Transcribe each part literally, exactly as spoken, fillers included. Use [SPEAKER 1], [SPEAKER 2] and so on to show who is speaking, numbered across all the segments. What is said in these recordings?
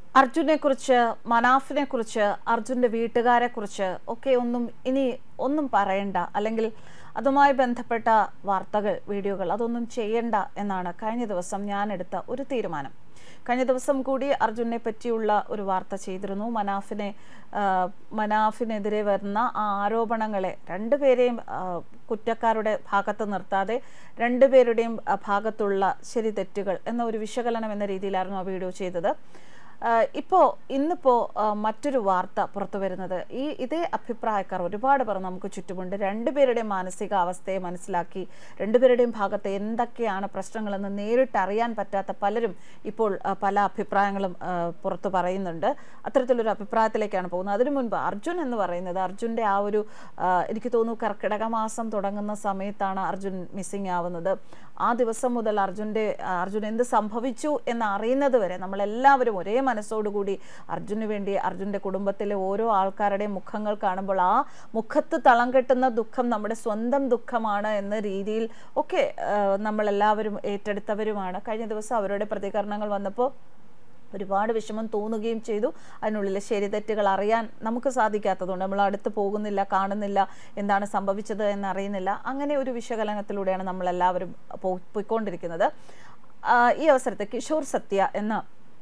[SPEAKER 1] അർജുനെ കുറിച്ച്, മനാഫിനെ കുറിച്ച്, അർജുൻ്റെ വീട്ടുകാരെ കുറിച്ച് ഒക്കെ ഒന്നും ഇനി ഒന്നും പറയണ്ട, അല്ലെങ്കിൽ അതുമായി ബന്ധപ്പെട്ട വാർത്തകൾ, വീഡിയോകൾ അതൊന്നും ചെയ്യണ്ട എന്നാണ് കഴിഞ്ഞ ദിവസം ഞാൻ എടുത്ത ഒരു തീരുമാനം. കഴിഞ്ഞ ദിവസം കൂടി അർജുനെ പറ്റിയുള്ള ഒരു വാർത്ത ചെയ്തിരുന്നു. മനാഫിനെ മനാഫിനെതിരെ വരുന്ന ആ ആരോപണങ്ങളെ രണ്ടുപേരെയും കുറ്റക്കാരുടെ ഭാഗത്ത് നിർത്താതെ രണ്ടുപേരുടെയും ഭാഗത്തുള്ള ശരി തെറ്റുകൾ എന്ന ഒരു വിശകലനം എന്ന രീതിയിലായിരുന്നു ആ വീഡിയോ ചെയ്തത്. ഇപ്പോൾ ഇന്നിപ്പോൾ മറ്റൊരു വാർത്ത പുറത്തു വരുന്നത്, ഈ ഇതേ അഭിപ്രായക്കാർ ഒരുപാട് പേർ നമുക്ക് ചുറ്റുമുണ്ട്. രണ്ടുപേരുടെയും മാനസികാവസ്ഥയെ മനസ്സിലാക്കി രണ്ടുപേരുടെയും ഭാഗത്ത് എന്തൊക്കെയാണ് പ്രശ്നങ്ങളെന്ന് നേരിട്ട് അറിയാൻ പറ്റാത്ത പലരും ഇപ്പോൾ പല അഭിപ്രായങ്ങളും പുറത്തു പറയുന്നുണ്ട്. അത്തരത്തിലൊരു അഭിപ്രായത്തിലേക്കാണ് പോകുന്നത്. അതിനു മുൻപ് അർജുൻ എന്ന് പറയുന്നത്, അർജുൻ്റെ ആ ഒരു എനിക്ക് തോന്നുന്നു കർക്കിടക മാസം തുടങ്ങുന്ന സമയത്താണ് അർജുൻ മിസ്സിങ് ആവുന്നത്. ആ ദിവസം മുതൽ അർജുൻ്റെ അർജുൻ എന്ത് സംഭവിച്ചു എന്ന് അറിയുന്നത് വരെ നമ്മളെല്ലാവരും ഒരേ മനസ്സോടുകൂടി അർജുന് വേണ്ടി, അർജുൻ്റെ കുടുംബത്തിലെ ഓരോ ആൾക്കാരുടെയും മുഖങ്ങൾ കാണുമ്പോൾ ആ മുഖത്ത് തളം കെട്ടുന്ന ദുഃഖം നമ്മുടെ സ്വന്തം ദുഃഖമാണ് എന്ന രീതിയിൽ ഒക്കെ നമ്മളെല്ലാവരും ഏറ്റെടുത്തവരുമാണ്. കഴിഞ്ഞ ദിവസം അവരുടെ പ്രതികരണങ്ങൾ വന്നപ്പോൾ ഒരുപാട് വിഷമം തോന്നുകയും ചെയ്തു. അതിനുള്ളിൽ ശരി തെറ്റുകൾ അറിയാൻ നമുക്ക് സാധിക്കാത്തതുകൊണ്ട് നമ്മൾ അടുത്ത് പോകുന്നില്ല, കാണുന്നില്ല, എന്താണ് സംഭവിച്ചത് എന്നറിയുന്നില്ല. അങ്ങനെ ഒരു വിശകലനത്തിലൂടെയാണ് നമ്മളെല്ലാവരും പോയിക്കൊണ്ടിരിക്കുന്നത്. ഈ അവസരത്തിൽ കിഷോർ സത്യ എന്ന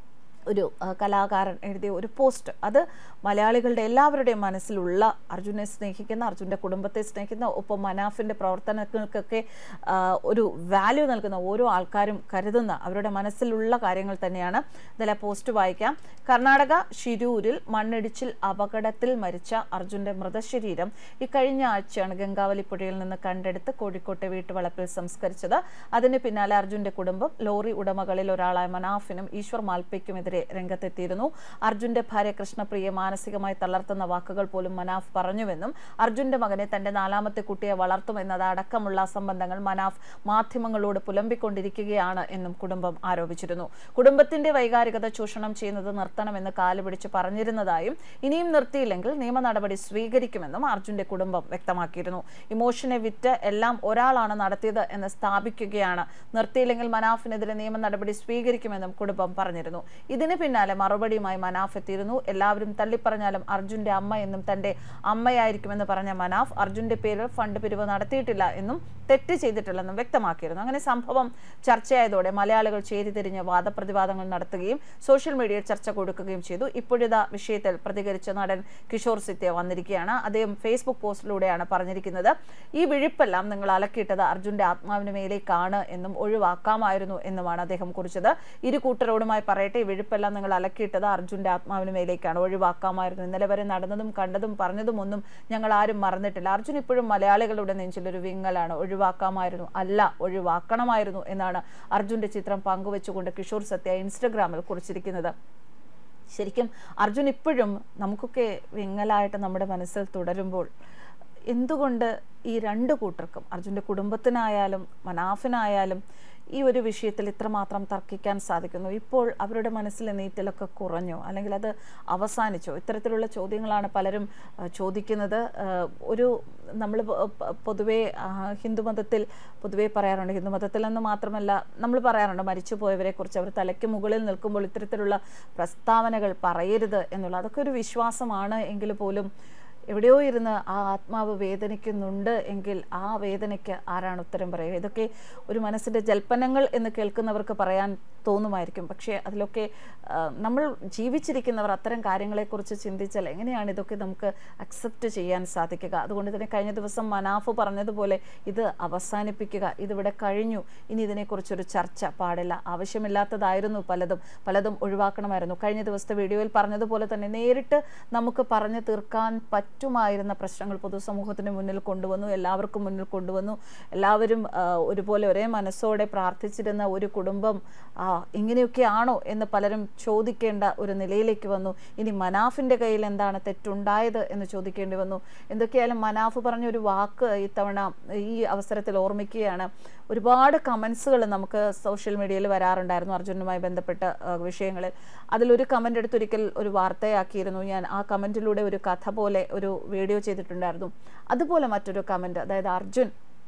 [SPEAKER 1] ഒരു കലാകാരൻ എഴുതിയ ഒരു പോസ്റ്റ്, അത് മലയാളികളുടെ എല്ലാവരുടെയും മനസ്സിലുള്ള അർജുനെ സ്നേഹിക്കുന്ന, അർജുൻ്റെ കുടുംബത്തെ സ്നേഹിക്കുന്ന, ഒപ്പം മനാഫിൻ്റെ പ്രവർത്തനങ്ങൾക്കൊക്കെ ഒരു വാല്യൂ നൽകുന്ന ഓരോ ആൾക്കാരും കരുതുന്ന അവരുടെ മനസ്സിലുള്ള കാര്യങ്ങൾ തന്നെയാണ്. ഇതിലെ പോസ്റ്റ് വായിക്കാം. കർണാടക ഷിരൂരിൽ മണ്ണിടിച്ചിൽ അപകടത്തിൽ മരിച്ച അർജുൻ്റെ മൃതശരീരം ഈ കഴിഞ്ഞ ആഴ്ചയാണ് ഗംഗാവലി പുഴയിൽ നിന്ന് കണ്ടെടുത്ത് കോഴിക്കോട്ടെ വീട്ടുവളപ്പിൽ സംസ്കരിച്ചത്. അതിന് പിന്നാലെ അർജുൻ്റെ കുടുംബം ലോറി ഉടമകളിൽ ഒരാളായ മനാഫിനും ഈശ്വർ മാൽപ്പയ്ക്കുമെതിരെ രംഗത്തെത്തിയിരുന്നു. അർജുന്റെ ഭാര്യ കൃഷ്ണപ്രിയെ മാനസികമായി തളർത്തുന്ന വാക്കുകൾ പോലും മനാഫ് പറഞ്ഞുവെന്നും അർജുന്റെ മകനെ തന്റെ നാലാമത്തെ കുട്ടിയെ വളർത്തുമെന്നത് അടക്കമുള്ള സംബന്ധങ്ങൾ മനാഫ് മാധ്യമങ്ങളോട് പുലമ്പിക്കൊണ്ടിരിക്കുകയാണ് എന്നും കുടുംബം ആരോപിച്ചിരുന്നു. കുടുംബത്തിന്റെ വൈകാരികത ചൂഷണം ചെയ്യുന്നത് നിർത്തണമെന്ന് കാലുപിടിച്ച് പറഞ്ഞിരുന്നതായും ഇനിയും നിർത്തിയില്ലെങ്കിൽ നിയമ നടപടി സ്വീകരിക്കുമെന്നും അർജുന്റെ കുടുംബം വ്യക്തമാക്കിയിരുന്നു. ഇമോഷനെ വിറ്റ് എല്ലാം ഒരാളാണ് നടത്തിയത് എന്ന് സ്ഥാപിക്കുകയാണ്. നിർത്തിയില്ലെങ്കിൽ മനാഫിനെതിരെ നിയമ നടപടി സ്വീകരിക്കുമെന്നും കുടുംബം പറഞ്ഞിരുന്നു. ഇതിന് പിന്നാലെ മറുപടിയുമായി മനാഫ് എത്തിയിരുന്നു. എല്ലാവരും തള്ളിപ്പറഞ്ഞാലും അർജുന്റെ അമ്മ എന്നും തന്റെ അമ്മയായിരിക്കുമെന്ന് പറഞ്ഞ മനാഫ് അർജുന്റെ പേരിൽ ഫണ്ട് പിരിവ് നടത്തിയിട്ടില്ല എന്നും തെറ്റ് ചെയ്തിട്ടില്ലെന്നും വ്യക്തമാക്കിയിരുന്നു. അങ്ങനെ സംഭവം ചർച്ചയായതോടെ മലയാളികൾ ചേരിതിരിഞ്ഞ് വാദപ്രതിവാദങ്ങൾ നടത്തുകയും സോഷ്യൽ മീഡിയയിൽ ചർച്ച കൊടുക്കുകയും ചെയ്തു. ഇപ്പോഴിതാ വിഷയത്തിൽ പ്രതികരിച്ച നടൻ കിഷോർ സത്യ വന്നിരിക്കുകയാണ്. അദ്ദേഹം ഫേസ്ബുക്ക് പോസ്റ്റിലൂടെയാണ് പറഞ്ഞിരിക്കുന്നത്, ഈ വിഴിപ്പെല്ലാം നിങ്ങൾ അലക്കിയിട്ടത് അർജുന്റെ ആത്മാവിന് മേലേക്കാണ് എന്നും ഒഴിവാക്കാമായിരുന്നു എന്നുമാണ് അദ്ദേഹം കുറിച്ചത്. ഇരു കൂട്ടരോടുമായി പറയട്ടെ, ഈ വിഴിപ്പെല്ലാം നിങ്ങൾ അലക്കിയിട്ടത് അർജുന്റെ ആത്മാവിന് മേലേക്കാണ്, ഒഴിവാക്കാമായിരുന്നു. ഇന്നലെ വരെ നടന്നതും കണ്ടതും പറഞ്ഞതും ഒന്നും ഞങ്ങൾ ആരും മറന്നിട്ടില്ല. അർജുൻ ഇപ്പോഴും മലയാളികളുടെ നെഞ്ചിലൊരു വിങ്ങലാണ്. ഒഴിവാക്കാമായിരുന്നു അല്ല, ഒഴിവാക്കണമായിരുന്നു എന്നാണ് അർജുന്റെ ചിത്രം പങ്കുവെച്ചുകൊണ്ട് കിഷോർ സത്യ ഇൻസ്റ്റഗ്രാമിൽ കുറിച്ചിരിക്കുന്നത്. ശരിക്കും അർജുൻ ഇപ്പോഴും നമുക്കൊക്കെ വിങ്ങലായിട്ട് നമ്മുടെ മനസ്സിൽ തുടരുമ്പോൾ എന്തുകൊണ്ട് ഈ രണ്ട് കൂട്ടർക്കും, അർജുൻ്റെ കുടുംബത്തിനായാലും മനാഫിനായാലും, ഈ ഒരു വിഷയത്തിൽ ഇത്രമാത്രം തർക്കിക്കാൻ സാധിക്കുന്നു? ഇപ്പോൾ അവരുടെ മനസ്സിലെ നീറ്റലൊക്കെ കുറഞ്ഞോ, അല്ലെങ്കിൽ അത് അവസാനിച്ചോ? ഇത്തരത്തിലുള്ള ചോദ്യങ്ങളാണ് പലരും ചോദിക്കുന്നത്. ഒരു നമ്മൾ പൊതുവേ ഹിന്ദുമതത്തിൽ പൊതുവേ പറയാറുണ്ട്, ഹിന്ദുമതത്തിൽ എന്ന് മാത്രമല്ല നമ്മൾ പറയാറുണ്ട്, മരിച്ചു പോയവരെ കുറിച്ച് അവർ തലയ്ക്ക് മുകളിൽ നിൽക്കുമ്പോൾ ഇത്തരത്തിലുള്ള പ്രസ്താവനകൾ പറയരുത് എന്നുള്ള, അതൊക്കെ ഒരു വിശ്വാസമാണ് എങ്കിൽ പോലും എവിടെയോ ഇരുന്ന് ആ ആത്മാവ് വേദനിക്കുന്നുണ്ട് എങ്കിൽ ആ വേദനയ്ക്ക് ആരാണ് ഉത്തരം പറയുക? ഇതൊക്കെ ഒരു മനസ്സിൻ്റെ ജൽപ്പനങ്ങൾ എന്ന് കേൾക്കുന്നവർക്ക് പറയാൻ തോന്നുമായിരിക്കും. പക്ഷേ അതിലൊക്കെ നമ്മൾ ജീവിച്ചിരിക്കുന്നവർ അത്തരം കാര്യങ്ങളെക്കുറിച്ച് ചിന്തിച്ചാൽ എങ്ങനെയാണ് ഇതൊക്കെ നമുക്ക് അക്സെപ്റ്റ് ചെയ്യാൻ സാധിക്കുക? അതുകൊണ്ട് തന്നെ കഴിഞ്ഞ ദിവസം മനാഫ് പറഞ്ഞതുപോലെ ഇത് അവസാനിപ്പിക്കുക, ഇതിവിടെ കഴിഞ്ഞു, ഇനി ഇതിനെക്കുറിച്ചൊരു ചർച്ച പാടില്ല, ആവശ്യമില്ലാത്തതായിരുന്നു പലതും, പലതും ഒഴിവാക്കണമായിരുന്നു. കഴിഞ്ഞ ദിവസത്തെ വീഡിയോയിൽ പറഞ്ഞതുപോലെ തന്നെ നേരിട്ട് നമുക്ക് പറഞ്ഞു തീർക്കാൻ പറ്റുമായിരുന്ന പ്രശ്നങ്ങൾ പൊതുസമൂഹത്തിന് മുന്നിൽ കൊണ്ടുവന്നു, എല്ലാവർക്കും മുന്നിൽ കൊണ്ടുവന്നു. എല്ലാവരും ഒരുപോലെ ഒരേ മനസ്സോടെ പ്രാർത്ഥിച്ചിരുന്ന ഒരു കുടുംബം ഇങ്ങനെയൊക്കെയാണോ എന്ന് പലരും ചോദിക്കേണ്ട ഒരു നിലയിലേക്ക് വന്നു. ഇനി മനാഫിൻ്റെ കയ്യിൽ എന്താണ് തെറ്റുണ്ടായത് എന്ന് ചോദിക്കേണ്ടി വന്നു. എന്തൊക്കെയായാലും മനാഫ് പറഞ്ഞൊരു വാക്ക് ഇത്തവണ ഈ അവസരത്തിൽ ഓർമ്മിക്കുകയാണ്. ഒരുപാട് കമൻസുകൾ നമുക്ക് സോഷ്യൽ മീഡിയയിൽ വരാറുണ്ടായിരുന്നു അർജുനുമായി ബന്ധപ്പെട്ട വിഷയങ്ങളിൽ. അതിലൊരു കമൻ്റ് എടുത്തൊരിക്കൽ ഒരു വാർത്തയാക്കിയിരുന്നു ഞാൻ. ആ കമൻറ്റിലൂടെ ഒരു കഥ പോലെ ഒരു വീഡിയോ ചെയ്തിട്ടുണ്ടായിരുന്നു. അതുപോലെ മറ്റൊരു കമൻറ്റ്, അതായത് അർജുൻ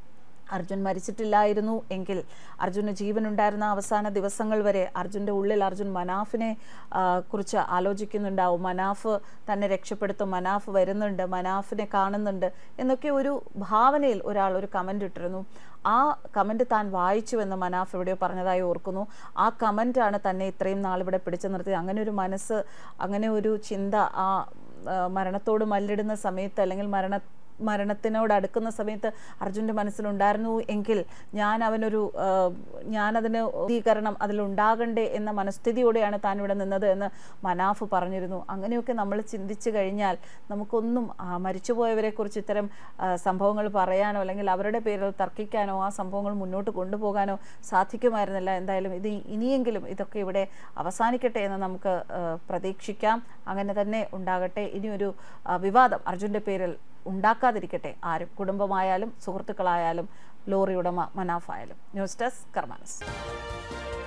[SPEAKER 1] അർജുൻ മരിച്ചിട്ടില്ലായിരുന്നു എങ്കിൽ, അർജുന് ജീവനുണ്ടായിരുന്ന അവസാന ദിവസങ്ങൾ വരെ അർജുൻ്റെ ഉള്ളിൽ അർജുൻ മനാഫിനെ കുറിച്ച് ആലോചിക്കുന്നുണ്ടാവും. മനാഫ് തന്നെ രക്ഷപ്പെടുത്തും, മനാഫ് വരുന്നുണ്ട്, മനാഫിനെ കാണുന്നുണ്ട് എന്നൊക്കെ ഒരു ഭാവനയിൽ ഒരാൾ ഒരു കമൻ്റ് ഇട്ടിരുന്നു. ആ കമൻറ്റ് താൻ വായിച്ചുവെന്ന് മനാഫ് എവിടെയോ പറഞ്ഞതായി ഓർക്കുന്നു. ആ കമൻറ്റാണ് തന്നെ ഇത്രയും നാളിവിടെ പിടിച്ചു നിർത്തിയത്. അങ്ങനെ ഒരു മനസ്സ്, അങ്ങനെ ഒരു ചിന്ത ആ മരണത്തോട് മല്ലിടുന്ന സമയത്ത്, അല്ലെങ്കിൽ മരണ മരണത്തിനോട് അടുക്കുന്ന സമയത്ത് അർജുൻ്റെ മനസ്സിലുണ്ടായിരുന്നു എങ്കിൽ ഞാൻ അവനൊരു ഞാനതിന് നീതീകരണം അതിലുണ്ടാകണ്ടേ എന്ന മനസ്ഥിതിയോടെയാണ് താൻ ഇവിടെ നിന്നത് എന്ന് മനാഫ് പറഞ്ഞിരുന്നു. അങ്ങനെയൊക്കെ നമ്മൾ ചിന്തിച്ചു കഴിഞ്ഞാൽ നമുക്കൊന്നും മരിച്ചുപോയവരെക്കുറിച്ച് ഇത്തരം സംഭവങ്ങൾ പറയാനോ അല്ലെങ്കിൽ അവരുടെ പേരിൽ തർക്കിക്കാനോ ആ സംഭവങ്ങൾ മുന്നോട്ട് കൊണ്ടുപോകാനോ സാധിക്കുമായിരുന്നില്ല. എന്തായാലും ഇത് ഇനിയെങ്കിലും ഇതൊക്കെ ഇവിടെ അവസാനിക്കട്ടെ എന്ന് നമുക്ക് പ്രതീക്ഷിക്കാം. അങ്ങനെ തന്നെ ഉണ്ടാകട്ടെ. ഇനിയൊരു വിവാദം അർജുൻ്റെ പേരിൽ ഉണ്ടാക്കാതിരിക്കട്ടെ ആരും, കുടുംബമായാലും സുഹൃത്തുക്കളായാലും ലോറി ഉടമ മനാഫായാലും. News desk കർമാനസ്.